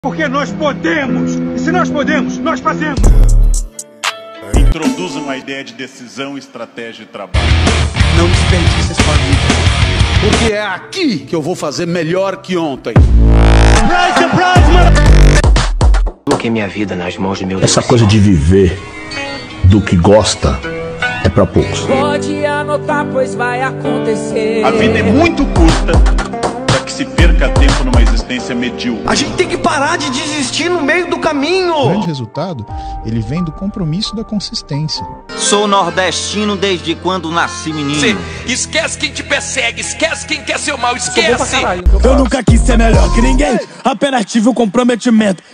Porque nós podemos! E se nós podemos, nós fazemos! Introduza uma ideia de decisão, estratégia e trabalho. Não desperdice sua vida, porque é aqui que eu vou fazer melhor que ontem. Coloquei minha vida nas mãos de meu Deus. Essa coisa de viver do que gosta é pra poucos. Pode anotar, pois vai acontecer. A vida é muito curta para que se perca tempo numa existência medíocre. A gente tem que parar de desistir no meio do caminho. O grande resultado, ele vem do compromisso da consistência. Sou nordestino desde quando nasci menino. Cê esquece quem te persegue, esquece quem quer seu mal, esquece. Eu nunca quis ser melhor que ninguém, apenas tive o comprometimento